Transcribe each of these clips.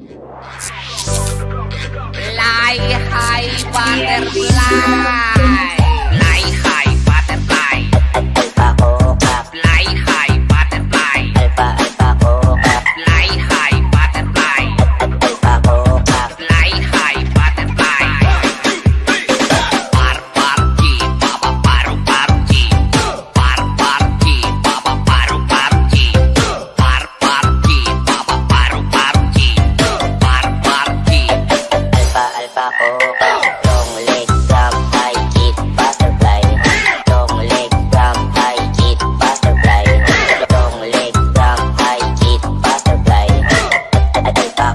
Fly high butterfly. Fly high butterfly. Fly high butterfly. Fly high butterfly. Fly high butterfly. Par par G, papa paru paru G. Par par G, papa paru paru G. Par par G, papa paru paru G. Par par G. Alpha long leg jump high kick butterfly. Long leg jump high kick butterfly. Long leg jump high kick butterfly. Alpha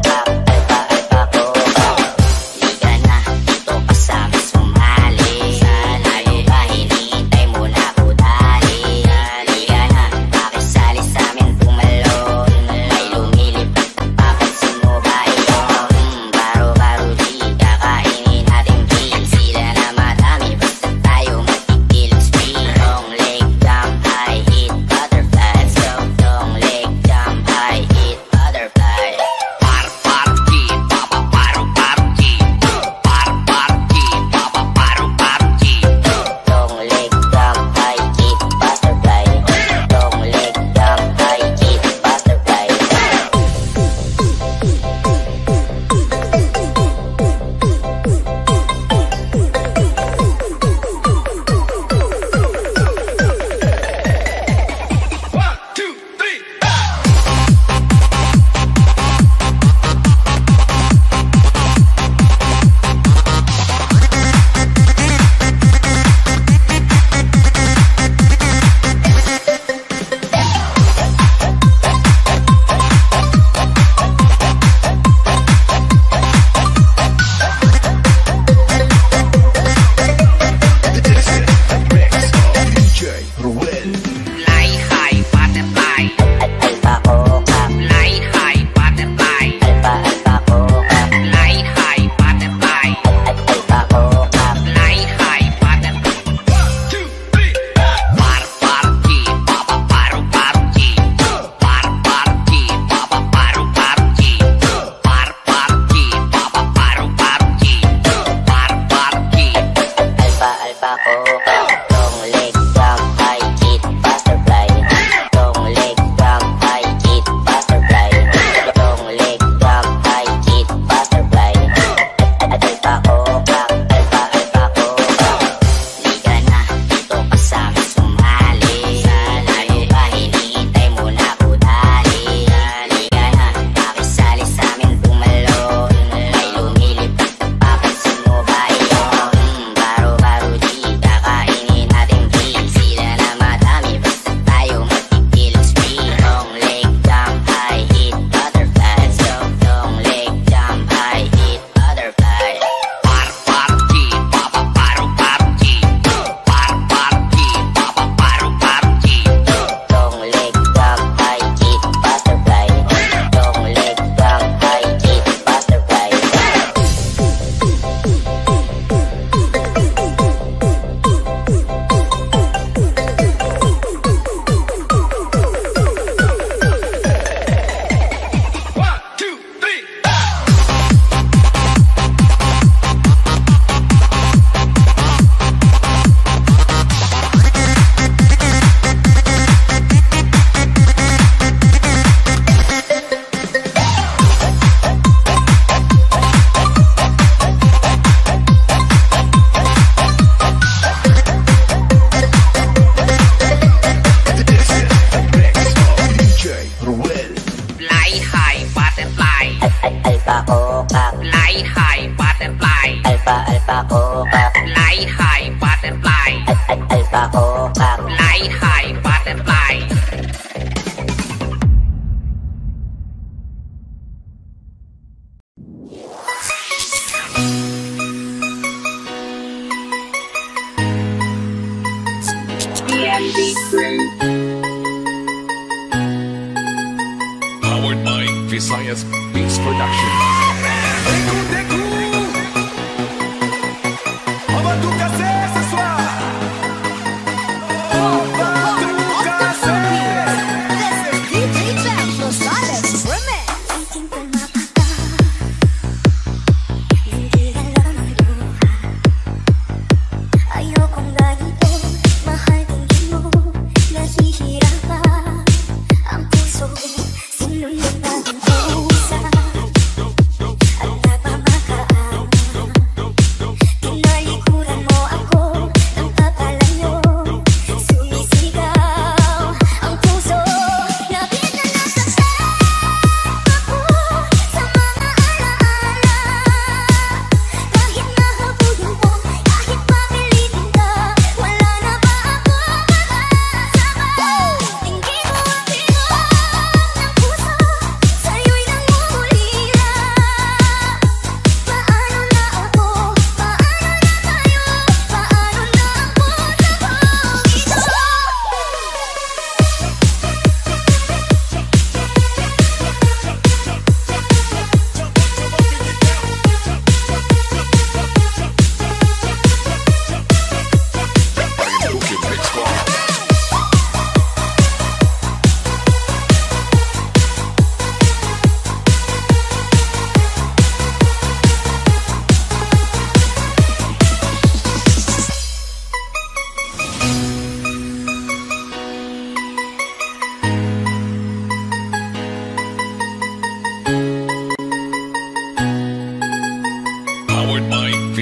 liga na dito kasama sumali. Ano ba hinihintay mo na ako dali? Liga na pakisali sa amin tumalon. May lumilipad papansin mo ba iyon? Baro-baro di kakainin natin kill. Sila na madami basta tayo magtigil spree. Long leg jump high hit butterfly. So long leg jump high hit butterfly. Par par G, papa paru paru G. Par par G, papa paru paru G. Long leg jump high kick butterfly. Long leg jump high kick butterfly. Fly high butterfly. Alpha Fly high butterfly. Fly high butterfly. Fly high butterfly. Par par G, papa paru paru G. Par par G, papa paru paru G. Par par G, papa paru paru G. Par par G. Alpha long leg jump high kick butterfly. Long leg jump high kick butterfly. Long leg jump high kick butterfly. Alpha liga na dito kasama sumali. Ano ba hinihintay mo na ako dali? Liga na pakisali sa amin tumalon. May lumilipad papansin mo ba iyon? Baro-baro di kakainin natin kill. Sila na madami basta tayo magtigil spree. Long leg jump high hit butterfly. So long leg jump high hit butterfly. Par par G, papa paru paru G. Par par G, papa paru paru G. Long leg jump high kick butterfly. Long leg jump high kick butterfly. Fly high butterfly. Alpha Fly high butterfly. Alpha Fly high butterfly. Alpha Fly high butterfly. Powered by Visayas Beats Production. On va tout casser ce soir. On va tout casser. This is DJ Jack Rosales Remix.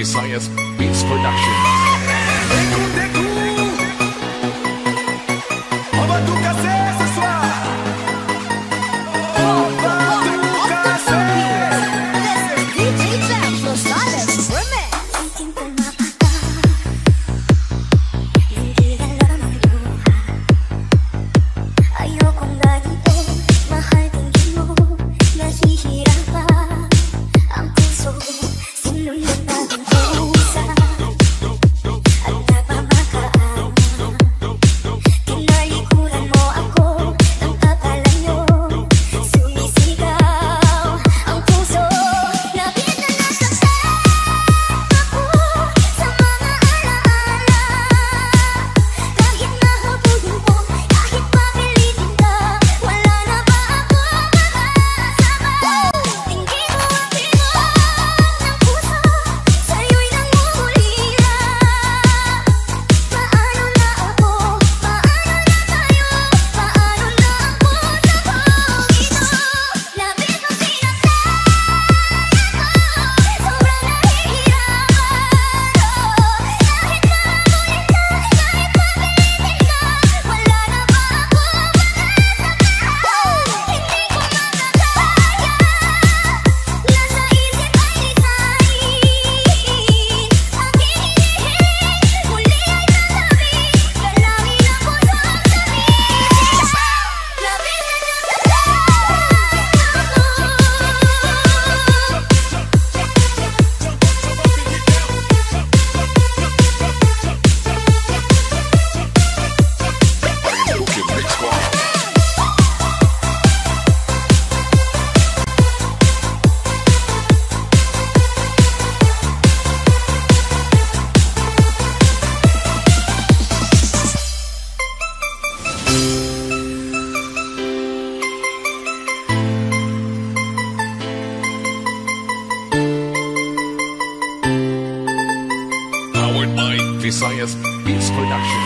Visayas Beats Production. On va tout casser ce soir. On va tout casser. Ayokong ganito, mahal tingin mo, nahihirapan ang puso, sinunod na ang pusa at napamakaan. Tinalikuran mo ako ng akala nyo, sumisigaw ang puso. Labis na nasaktan ako sa mga alaala, kahit mahabulin mo, kahit papilitin ka, wala na ba ako makakasama? Tingin mo ang tiwag ng puso, sa'yo'y nangungulila. Paano na ako? Paano na tayo? Paano na ako sa buong ito? Labis mo sinasaktan ako, sobrang nahihirapan ako. Kahit mahabulin ka, kahit papilitin ka, wala na ba ako makakasama? Hindi ko makakaya, nasa isip ay lisanin. Aking hinihiling, muli ay tatabi, dalangin ang pusong sabihin. Labis na Wicked Mix Squad. Powered by Visayas Beats Production.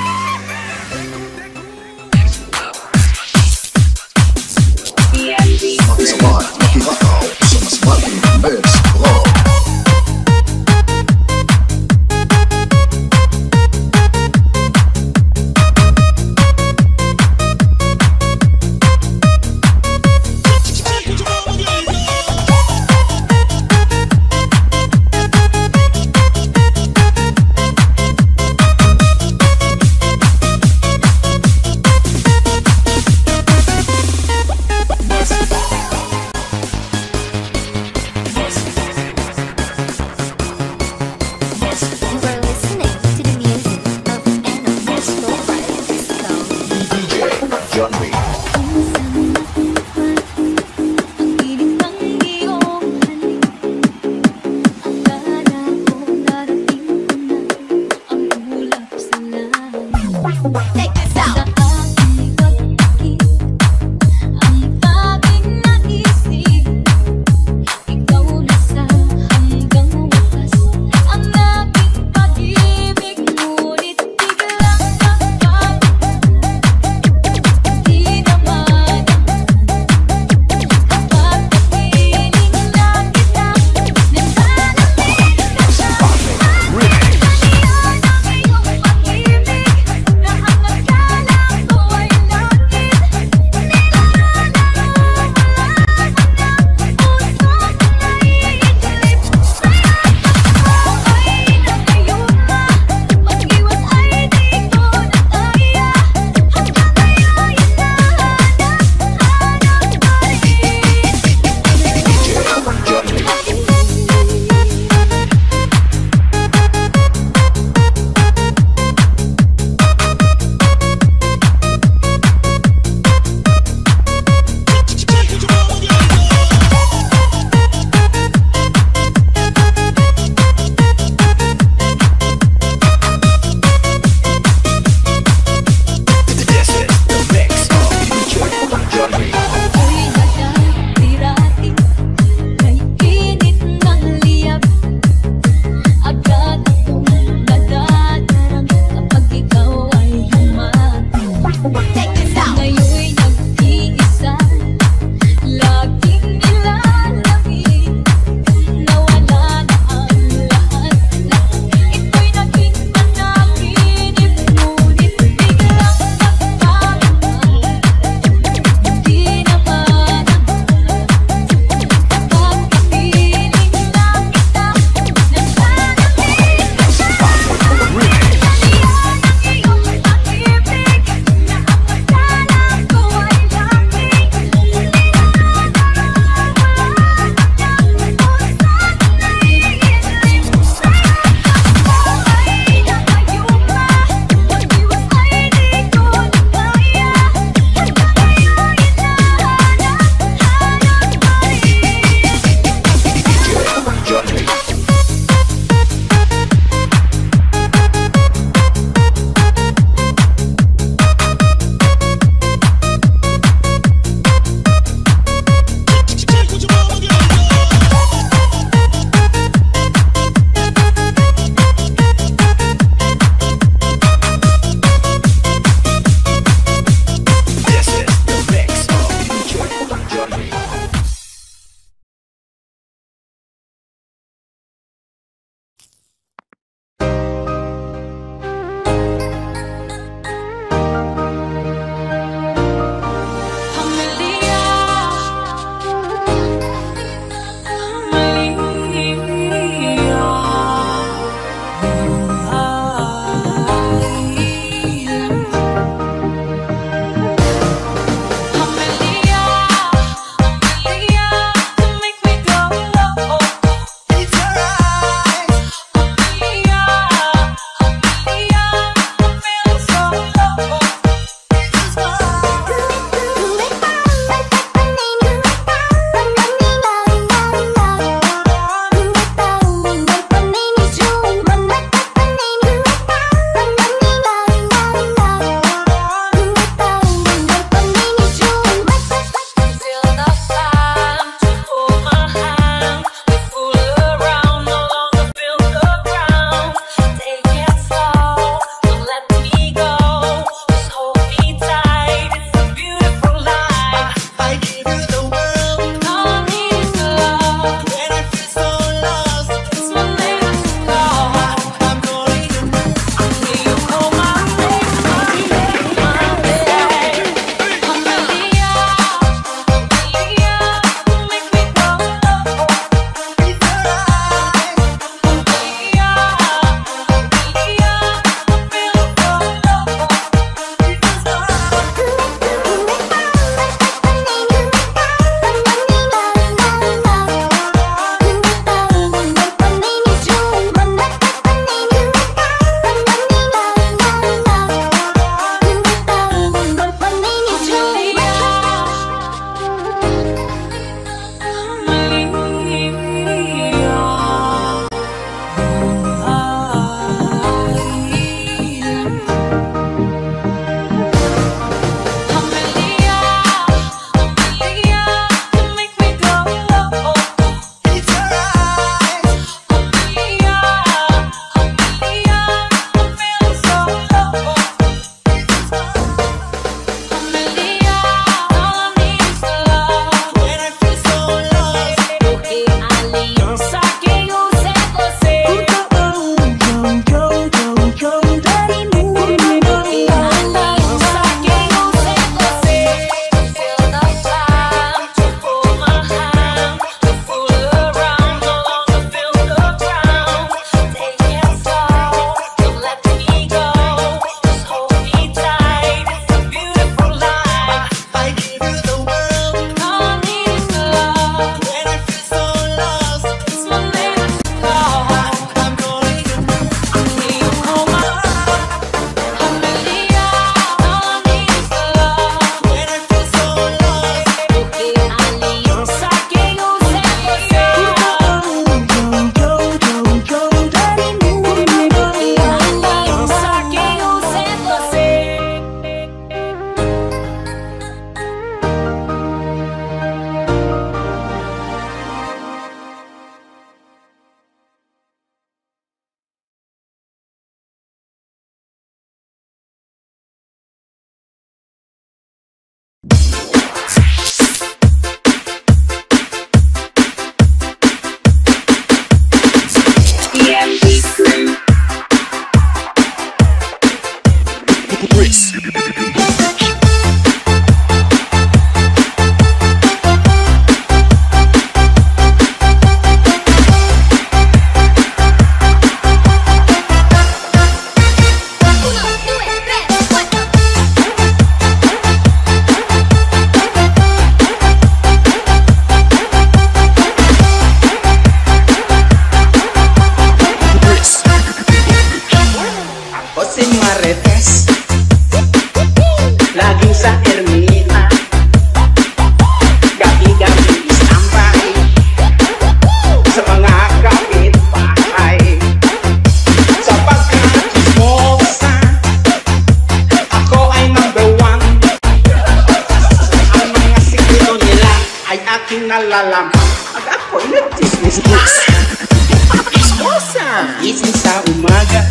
malalaman. At ako'y nagtismis na. Ismosa! Gising sa umaga,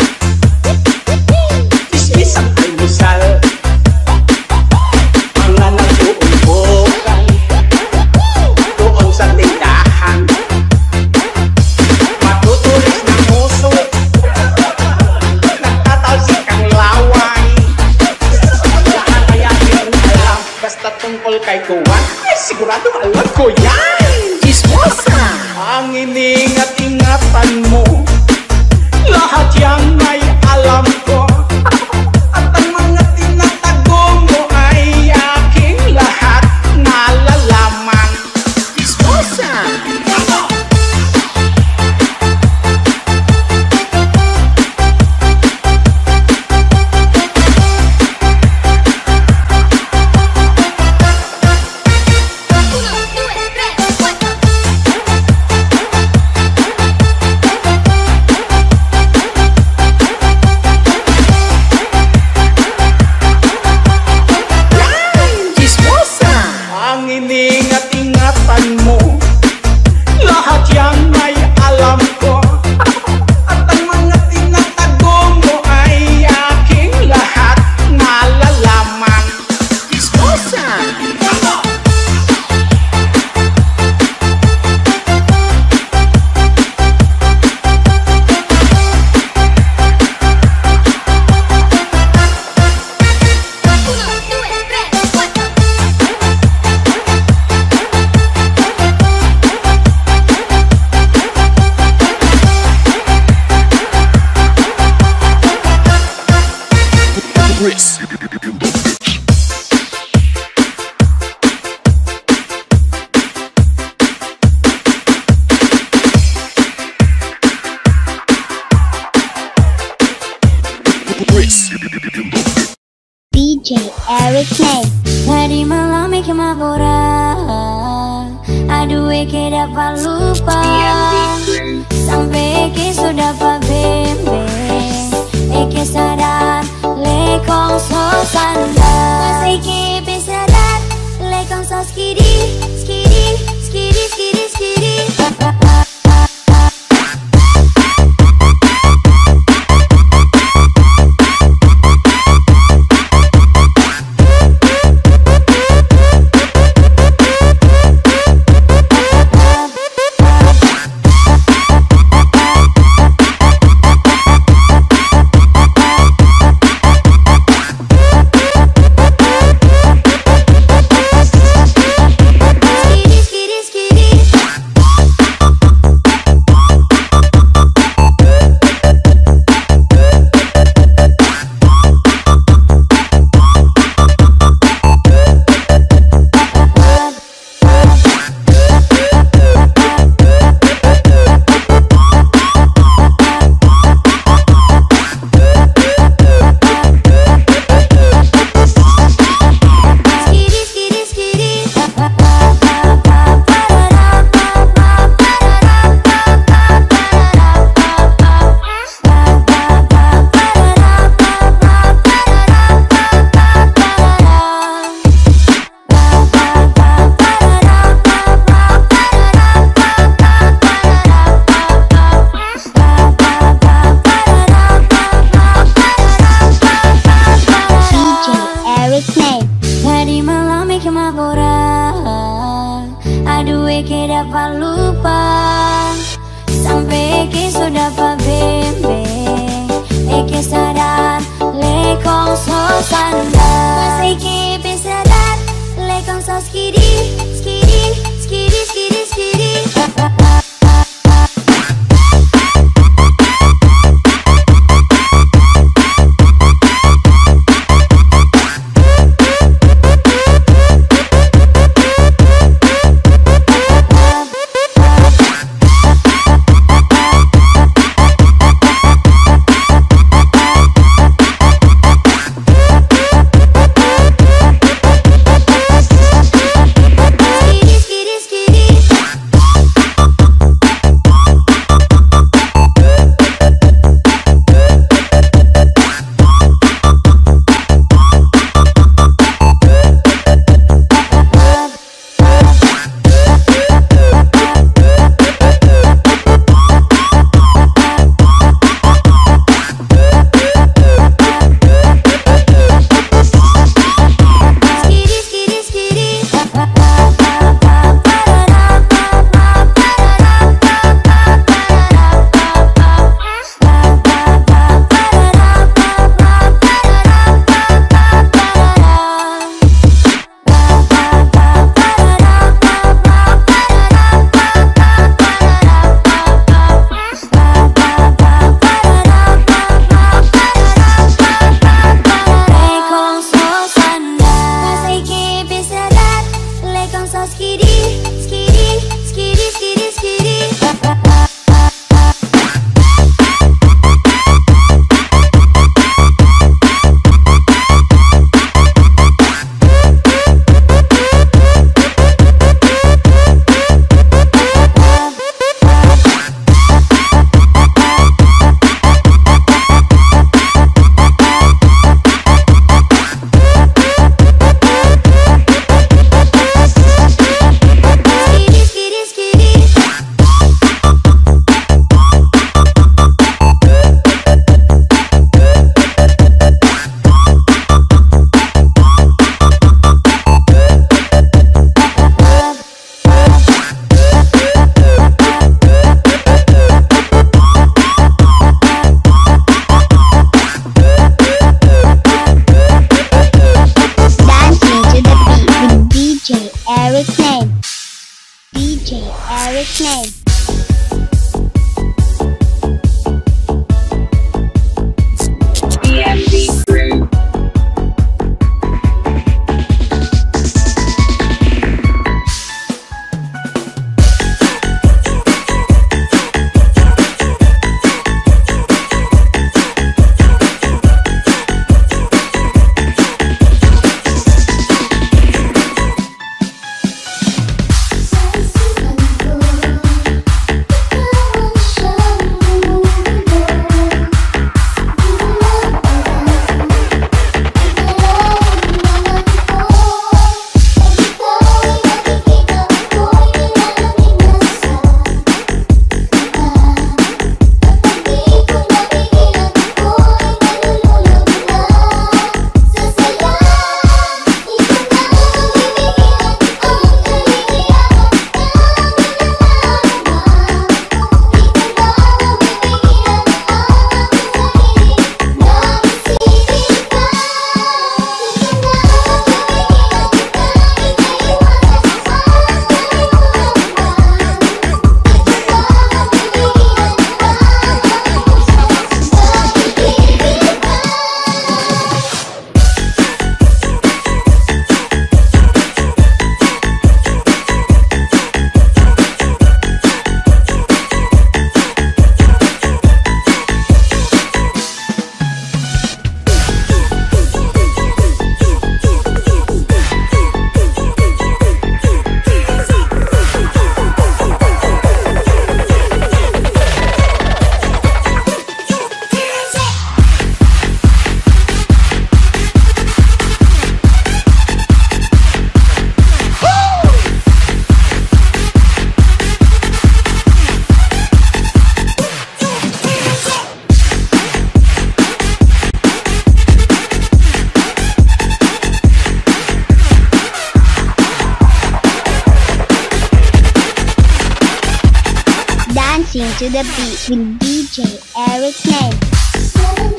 tismis ang almusal. Mga nag-uumbokan doon sa tindahan. Matutulis ng muso, nagtatalsik ang laway. Lahat ay aking alam, basta tungkol kay Kuwan, ay sigurado alam ko yan. Chismosa! Ang iningat-ingatan mo, lahat yan ay alam ko. At ang mga tinatago mo ay aking lahat nalalaman. Chismosa! Ang iningat-ingatan mo, lahat yan ay alam ko. At ang mga tinatago mo ay aking lahat nalalaman. Chismosa! Chris. DJ Eric Name. Tadi malam Eke mabora, aduh Eke dapat lupa. Sampai Eke sudah dapat bembeng, Eke sadar lekong so sandar. Eke pesadar lekong so skidi, skidi, skidi, skidi, skidi. Eric Name. DMV crew. Dancing to the beat with DJ Eric Name.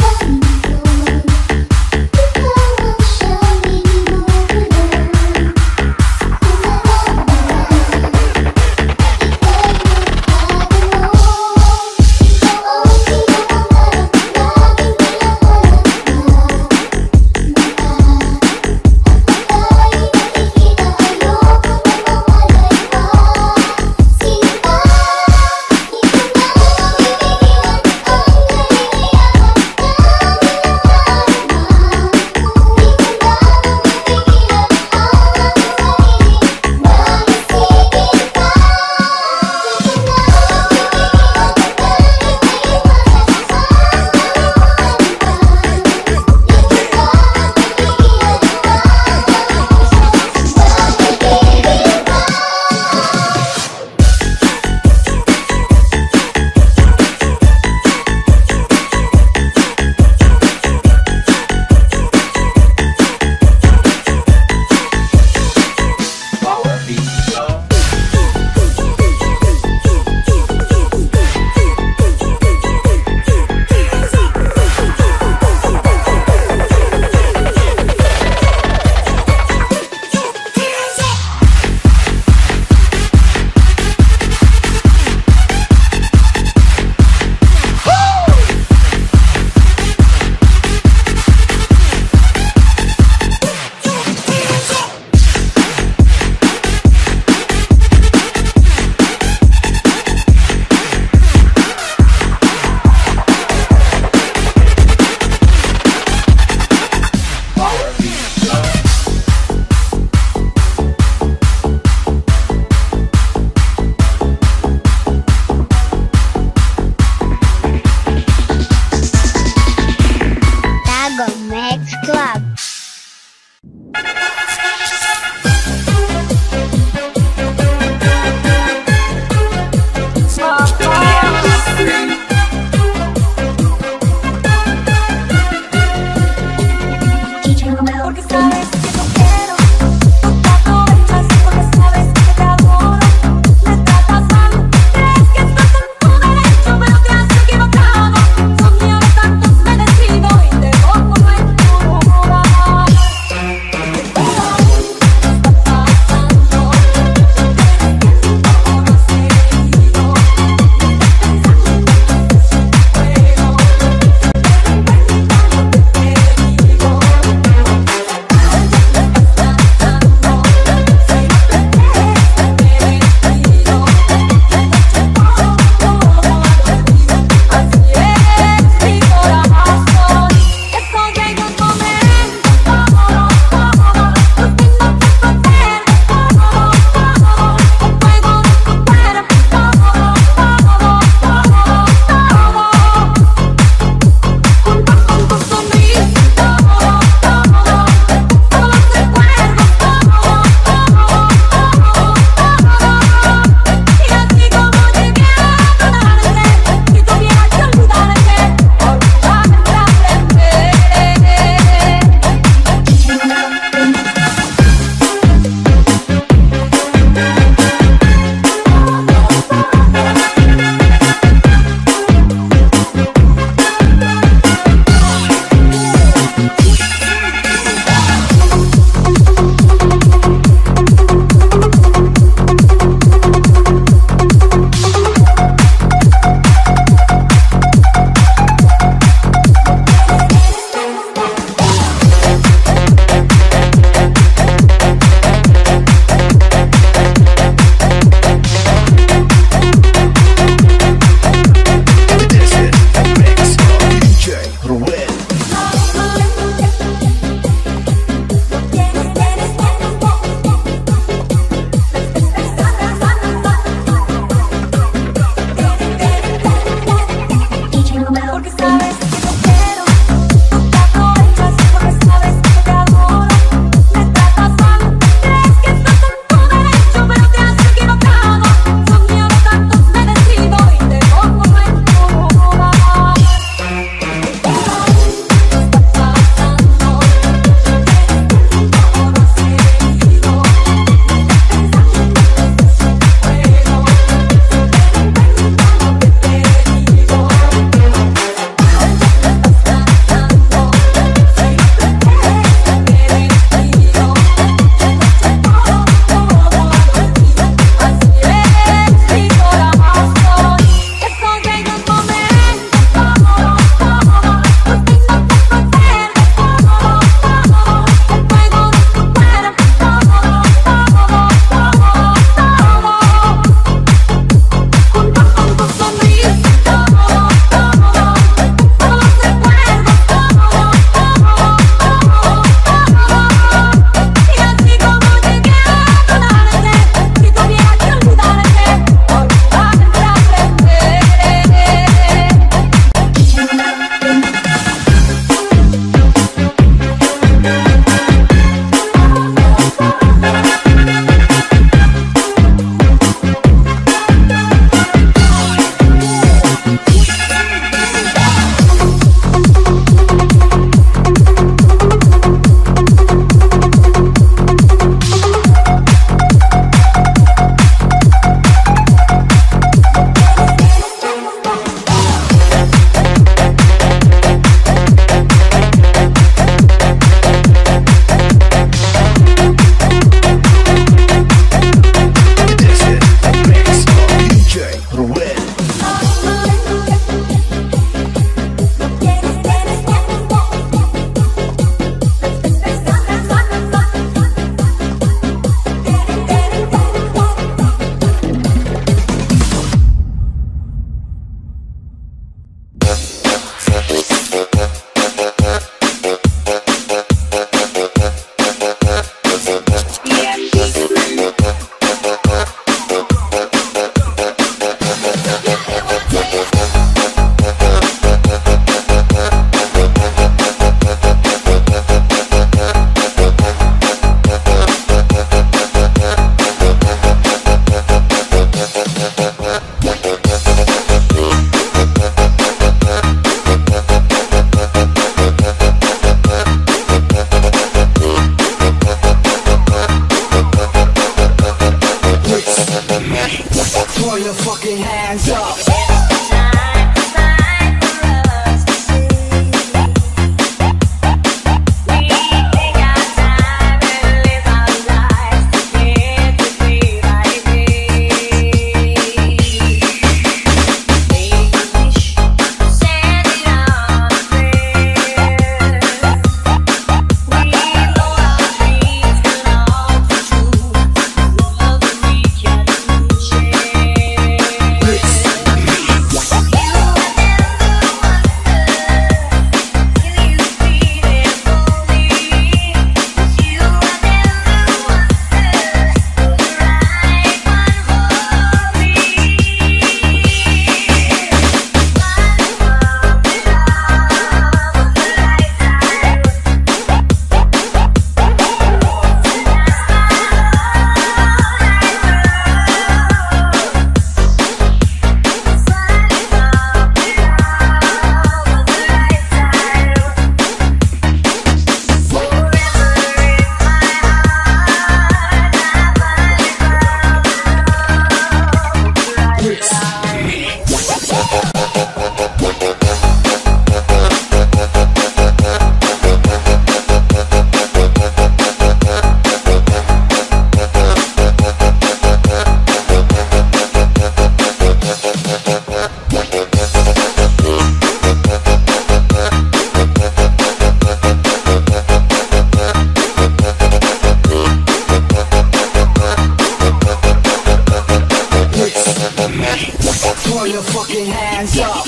Throw your fucking hands up.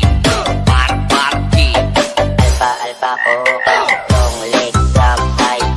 Alpha, Alpha,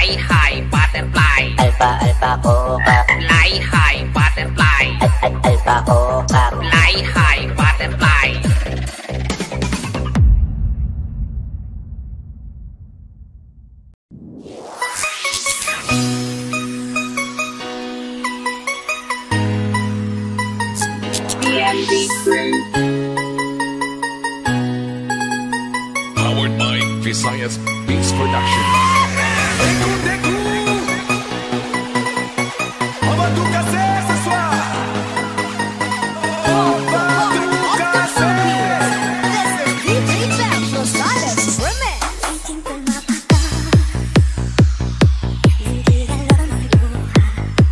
Fly high, butterfly. Alpha, alpha, cock. Fly high, butterfly. Alpha, cock. Fly high, butterfly. Powered by Visayas Beats Production. On va tout casser ce soir. On va tout casser. Waiting for makata, hindi alam ang luha.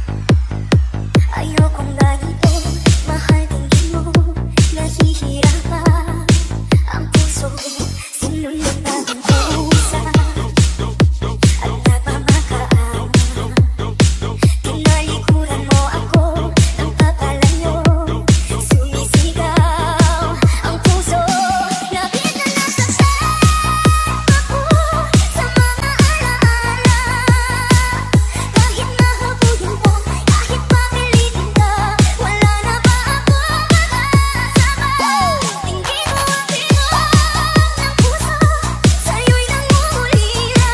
Ayokong ganito, mahal tingin mo, nahihirapan ang puso. Sinunod na ang pusa at nagmamakaan. Tinalikuran mo ako ng papalayo, sumisigaw ang puso. Labis na nasasaktan ako sa mga alaala. Kahit mahabulin mo, kahit papilitin ka, wala na ba ako makakasama? Tingin mo ang tingog ng puso, sa'yo'y nangungulila.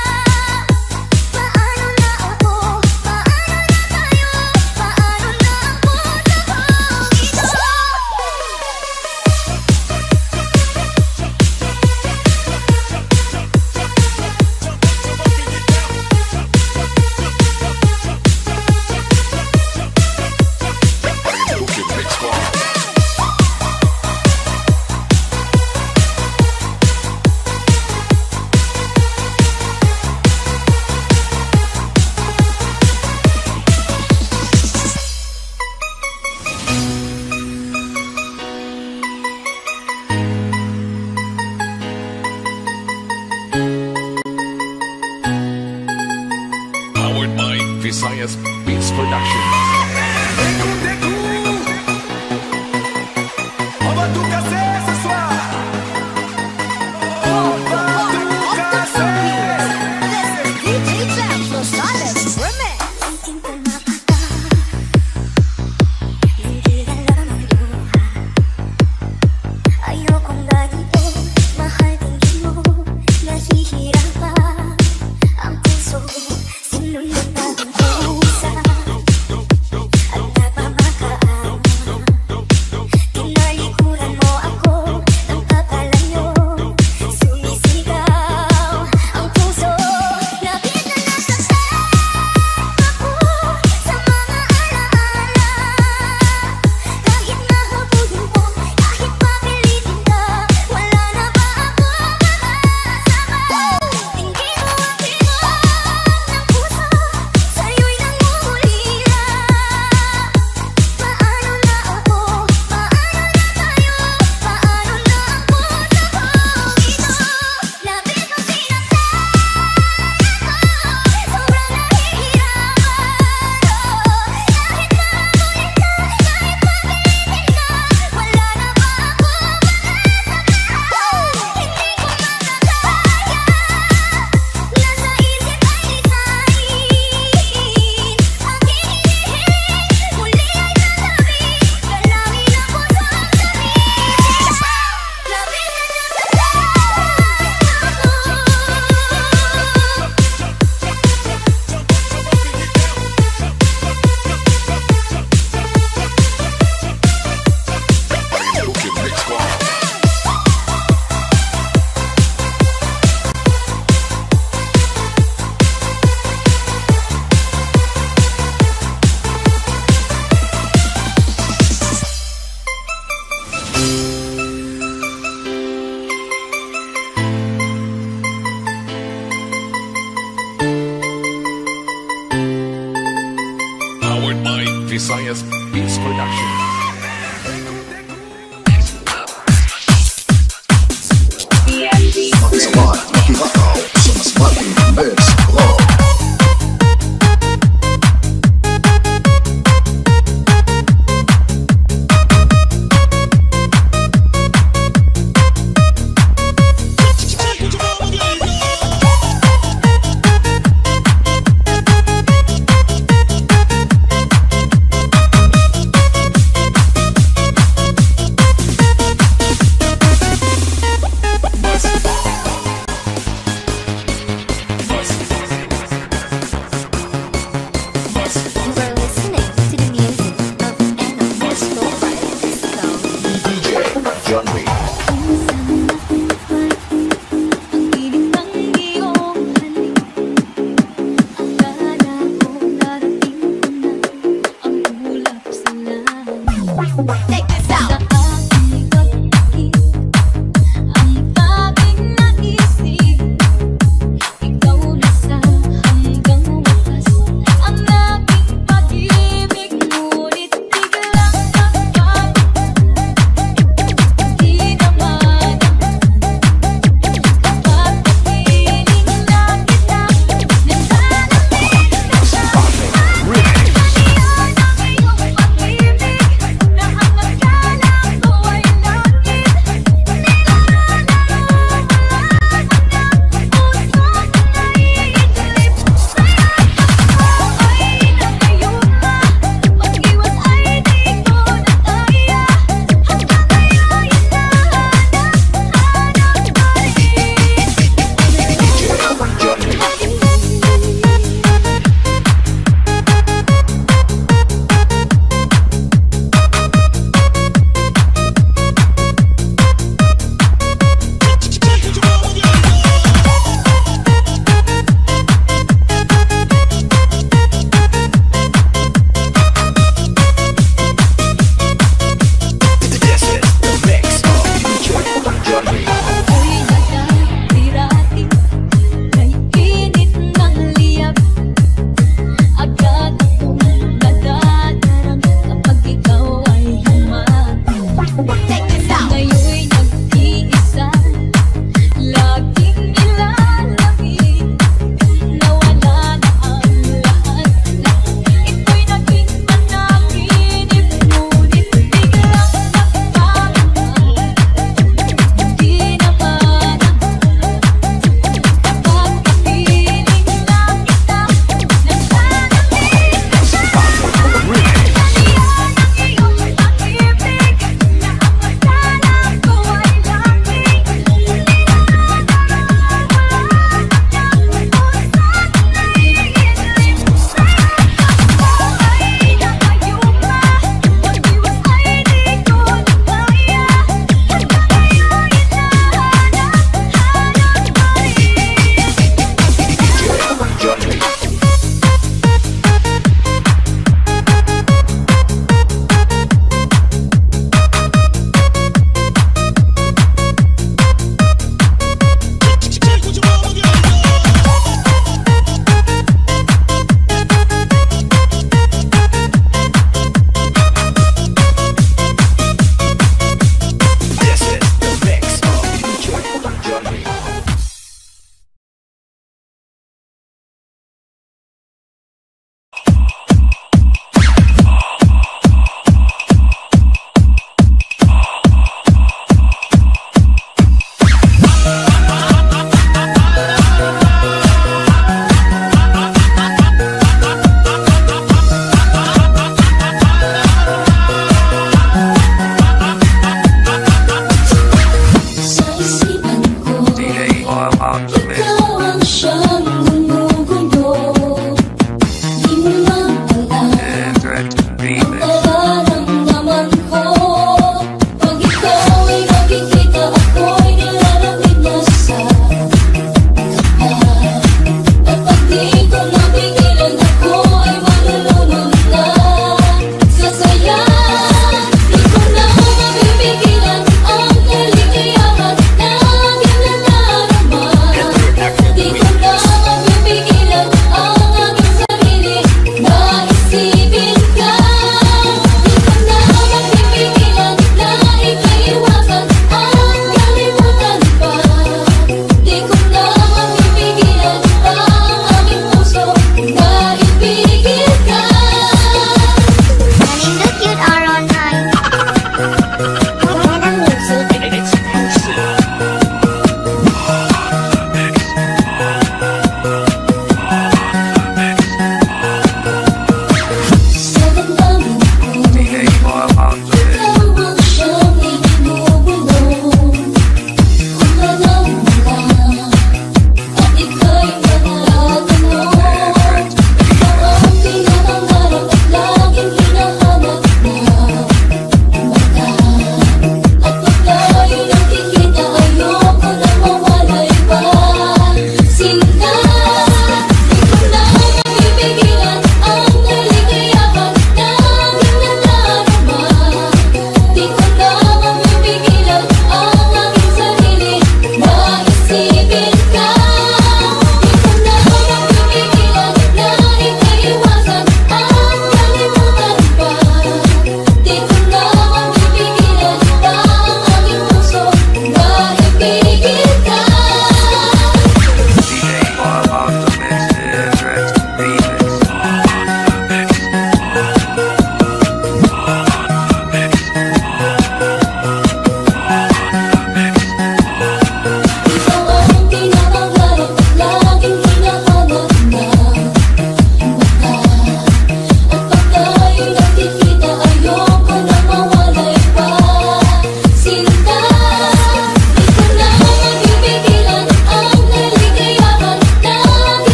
Paano na ako? Paano na tayo? Paano na ang puso kong ito? Booking Mix Squad. Powered by Visayas Beats Production. On va tout casser ce soir. On va tout casser. Waiting for makata, hindi alam ang luha. Ayokong ganito, mahal tingin mo, nahihirapan ang puso. Sinunod na ang pusa at nagmamakaan. Tinalikuran mo ako ng papalayo, sumisigaw ang puso. Labis na nasasaktan ako sa mga alaala. Kahit mahabulin mo, kahit papilitin ka, wala na ba ako makakasama? Tingin mo ang tingog ng puso, sa'yo'y nangungulila. Paano na ako? Paano na tayo? Paano na ang puso kong ito? Labis mong sinasaktan ako, sobrang nahihirapan. Kahit mahabulin ka, kahit papilitin ka, wala na ba ako makakasama? Hindi ko makakaya, nasa isip ay lisanin. Aking hinihiling, muli ay tatabi, galawin ang puso ang tamis. Labis na Booking Mix Squad. Powered by Visayas Beats Production.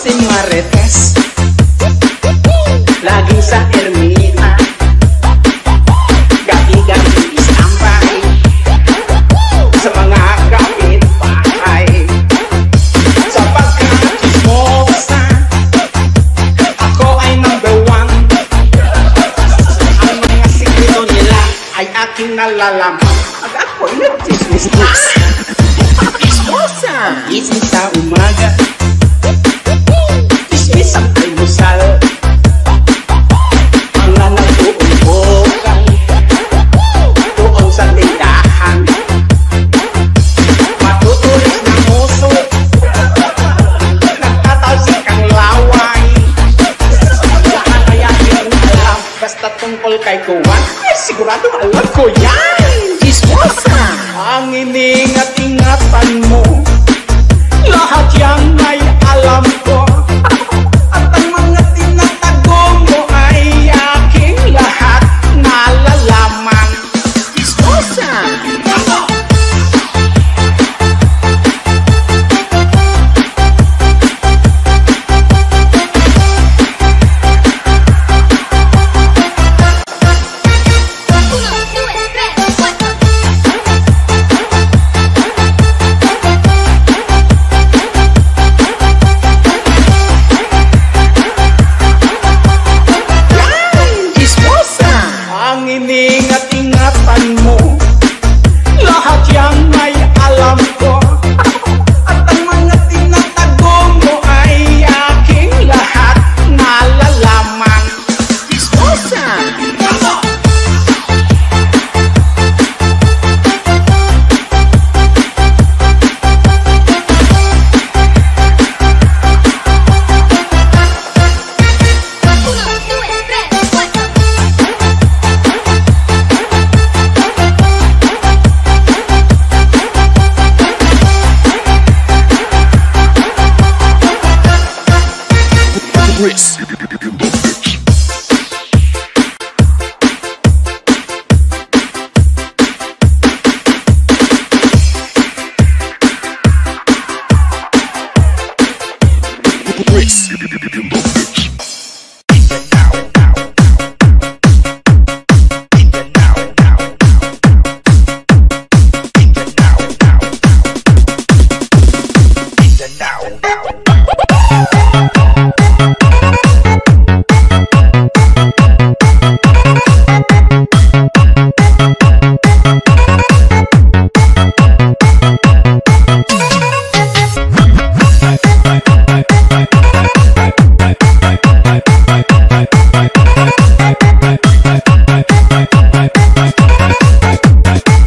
si Marites, laging sa ermita, gabi-gabi istambay sa mga kapitbahay. Sa pagkakismosa, ako ay number one. Ang mga sikreto nila ay aking nalalaman. At ako'y nagchismis. Gising sa umaga, chismis ang almusal. Mga nag-uumbokan doon sa tindahan, matutulis na muso, nagtatalsik ang laway. Lahat kaya hindi alam, basta tungkol kay Kuwan, ay sigurado alam ko yan. Chismosa! Ang iningat-ingatan mo, lahat yan ay alam ko. At ang mga tinatago mo ay aking lahat nalalaman. Chismosa! Ang iningat-ingatan mo, lahat yan ay alam ko. At ang mga tinatago mo ay aking lahat nalalaman. Chismosa! Chris.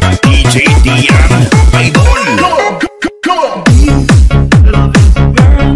DJ Dian Idol. Love is a burn.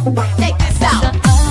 Take this out.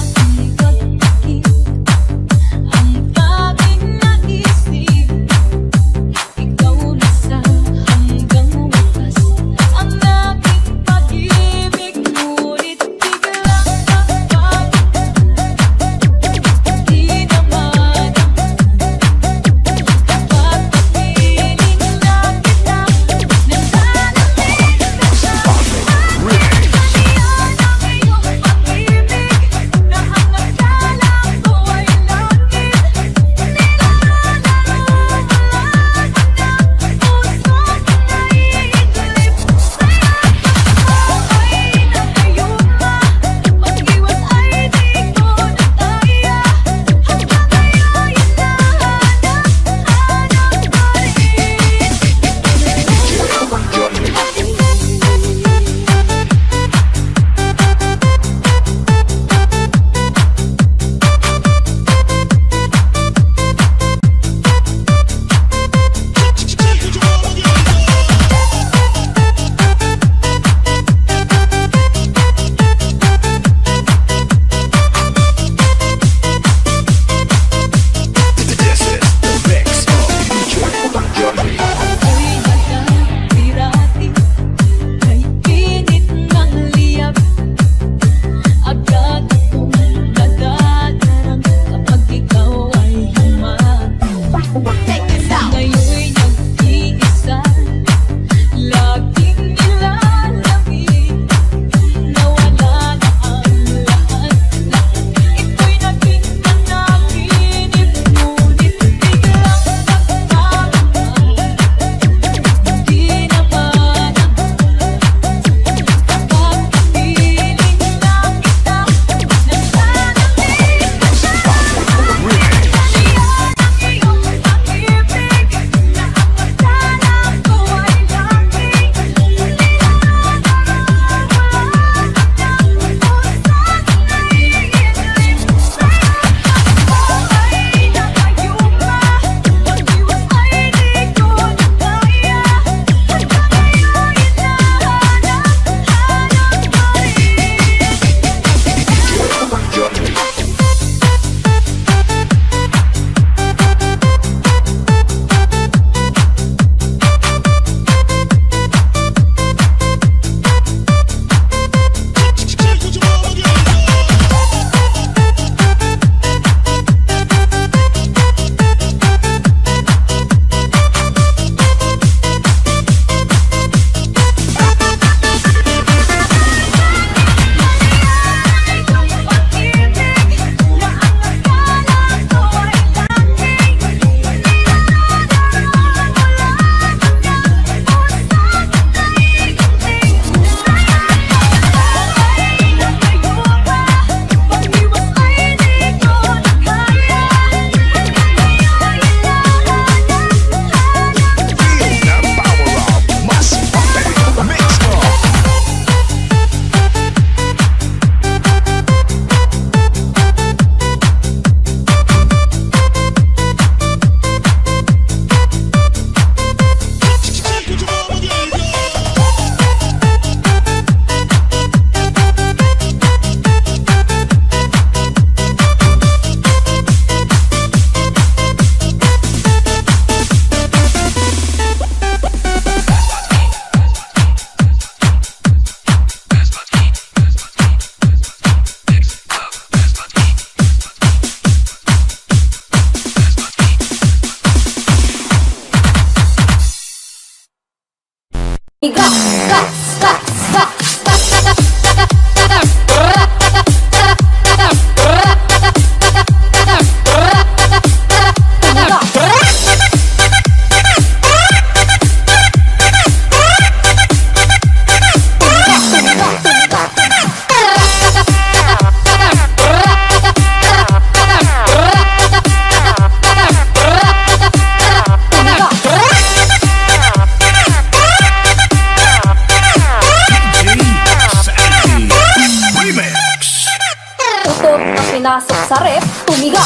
pinasok sa ref, tumiga.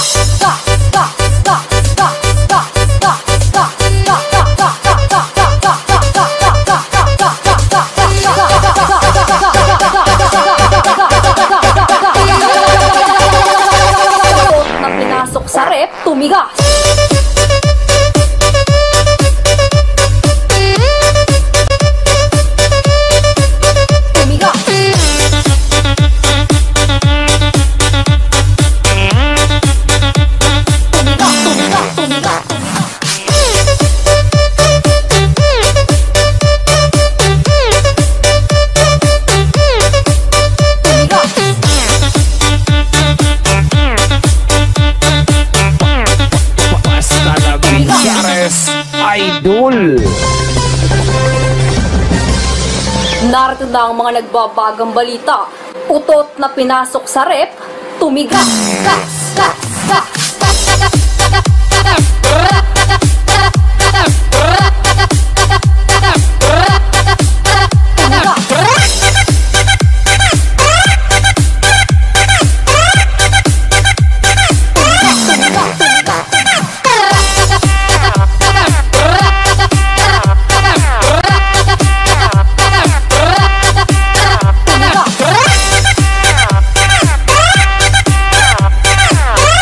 na ang mga nagbabagang balita. Utot na pinasok sa rep, tumiga.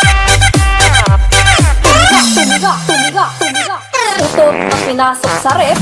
Utot na pinasok sa rep,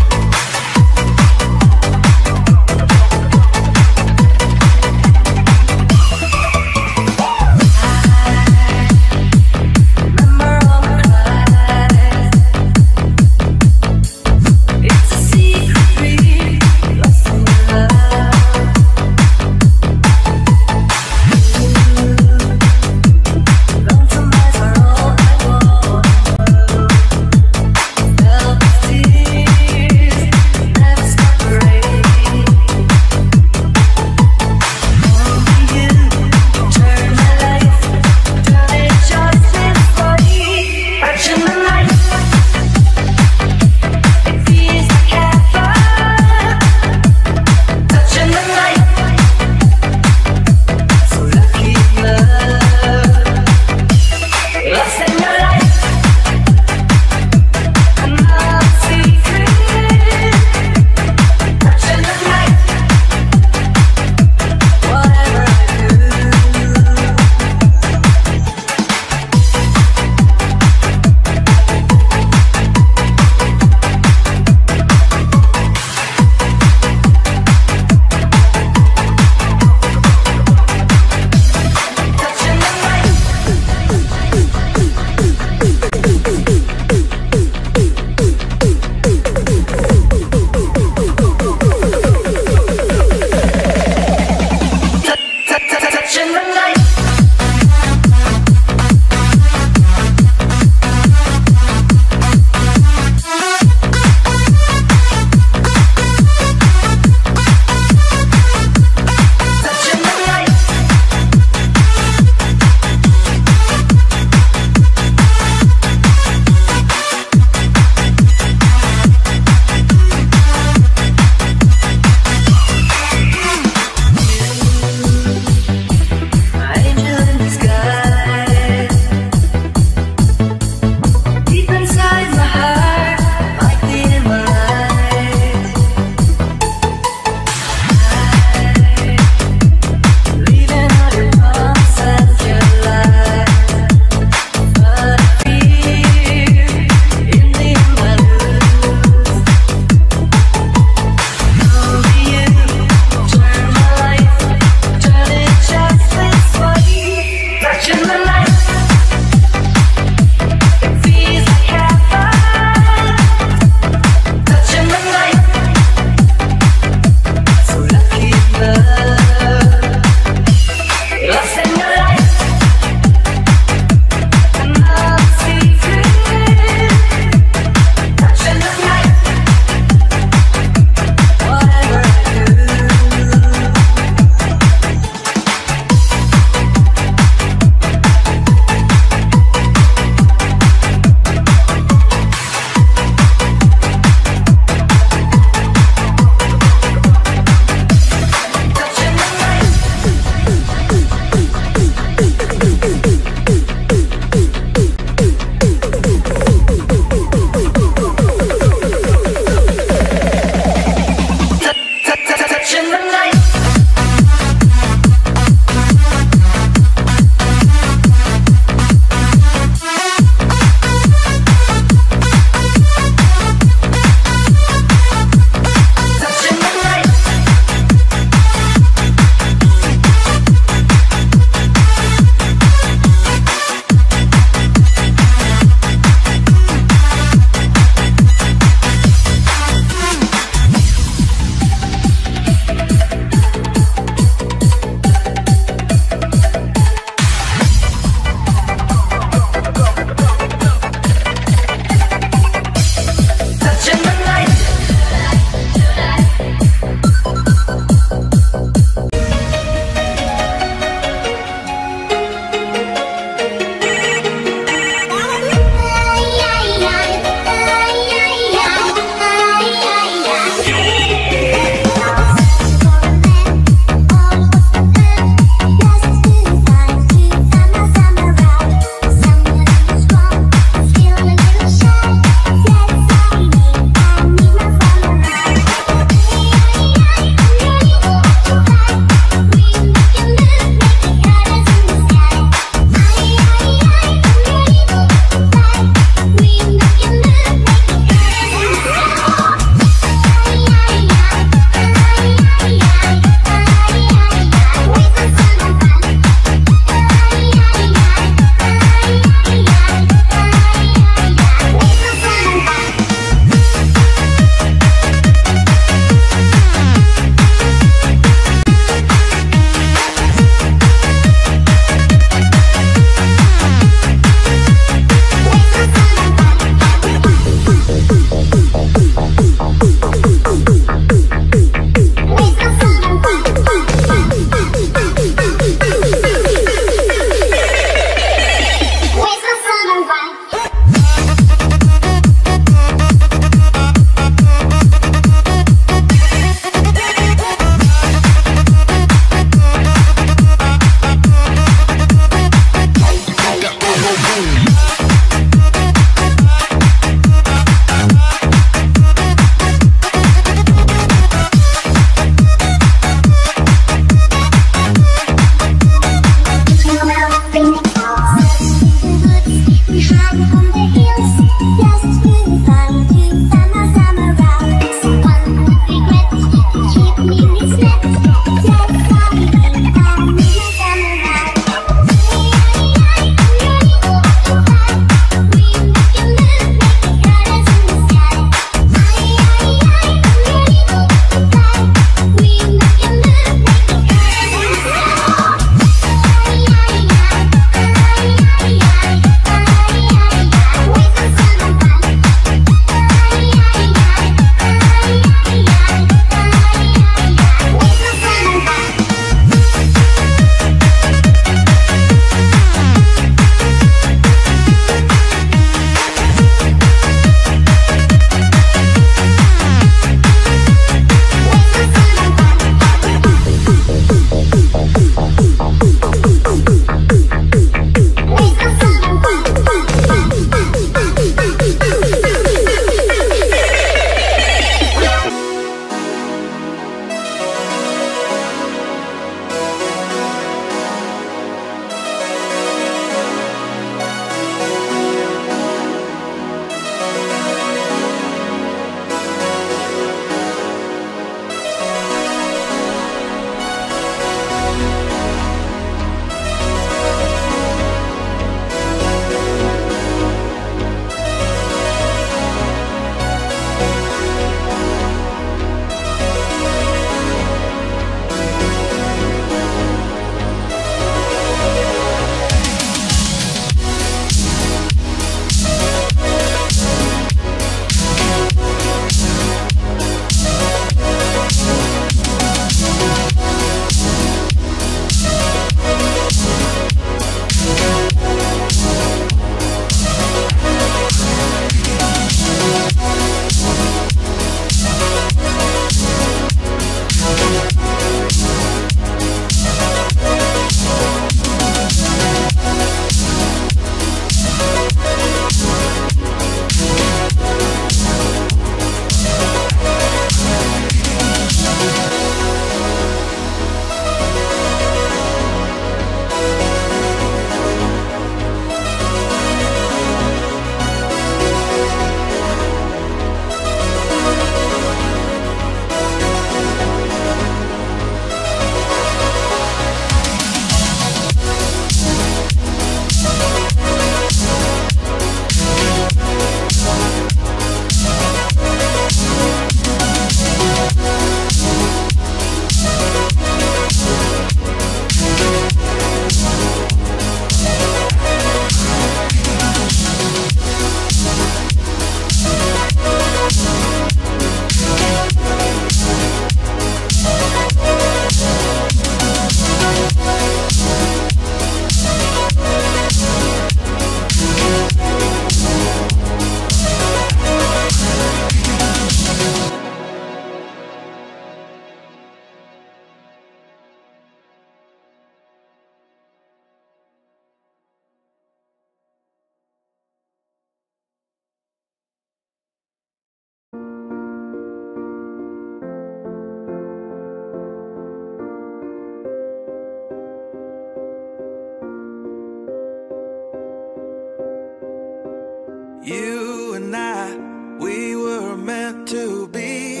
and I, we were meant to be.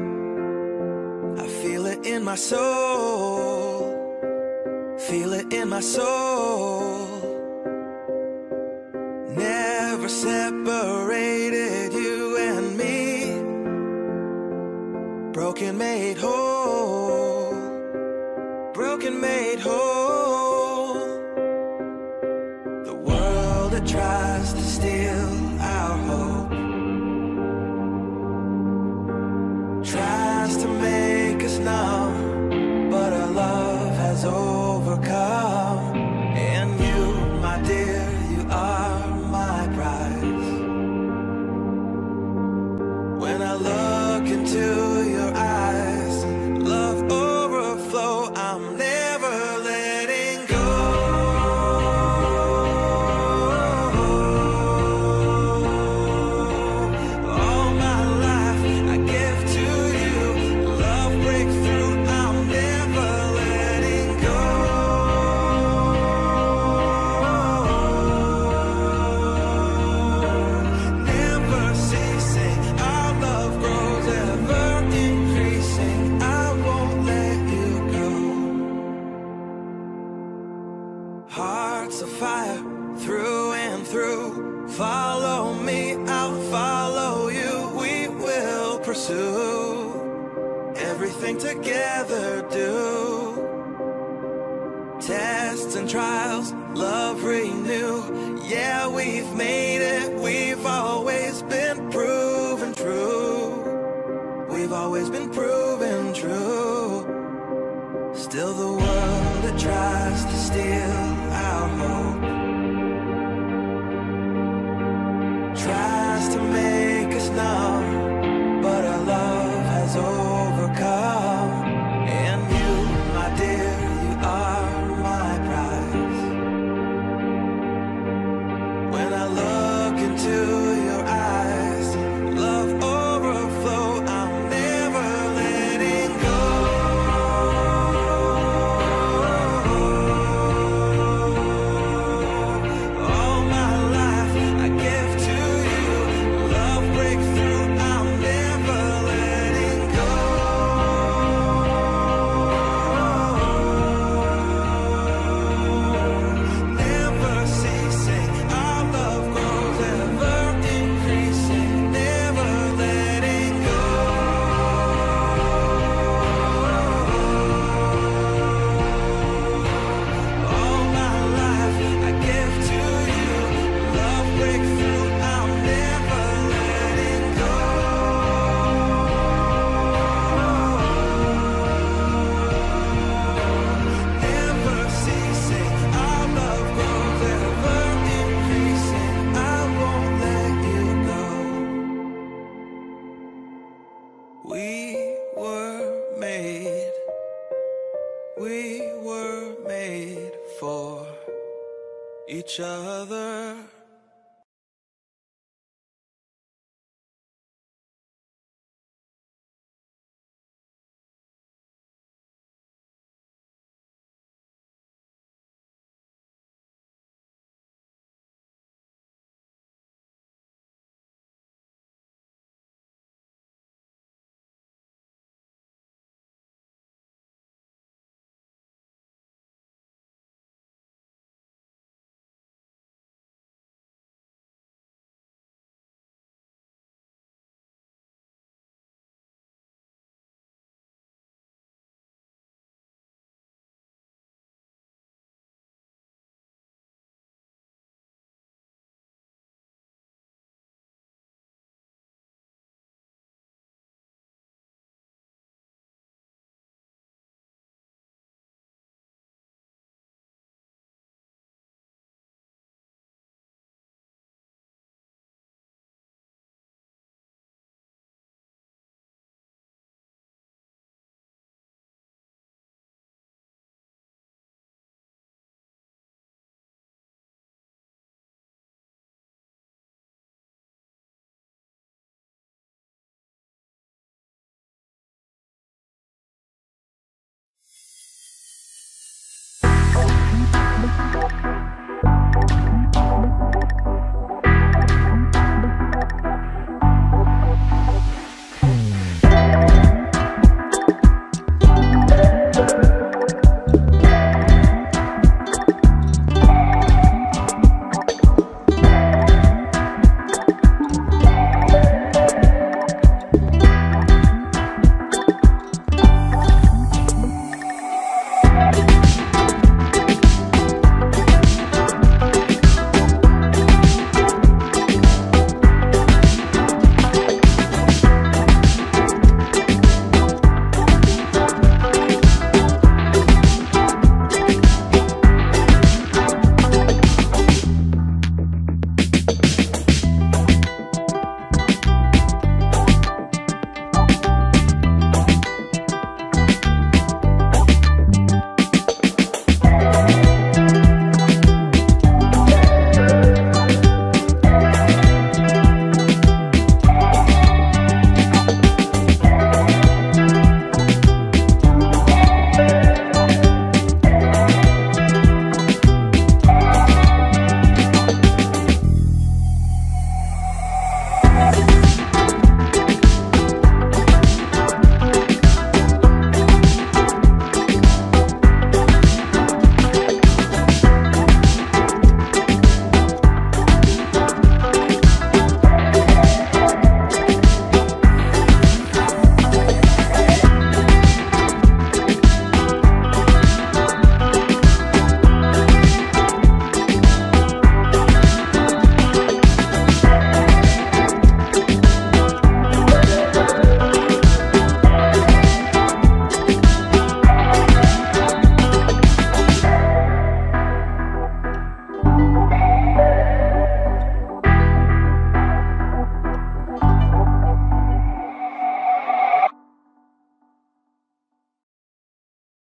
I feel it in my soul, feel it in my soul. Never separated, you and me. Broken made whole, broken made whole. The world that tries to steal our hope tries to make us numb, but our love has overcome. And you, my dear, you are my prize. When I look into your eyes, love overflow, I'm never letting go. All my life I give to you, love breakthrough, I'm never letting go. Never ceasing, our love grows ever increasing, I won't let you go. Hearts of fire through and through, follow me, I'll follow you. We will pursue everything together, do tests and trials, love renew. Yeah, we've made it, we've always been proven true. We've always been proven true. Still the world that tries to steal our hope tries to make us numb, but our love has overcome. And you, my dear, you are my prize. When I look into your eyes, love overflow, I'm never letting go. All my life I give to you, love breakthrough, I'm never letting go. Never ceasing, our love grows ever increasing, never letting go. All my life I give to you, love breakthrough, I'm never letting go. Never ceasing, our love grows ever increasing, I won't let you go. We were made for each other.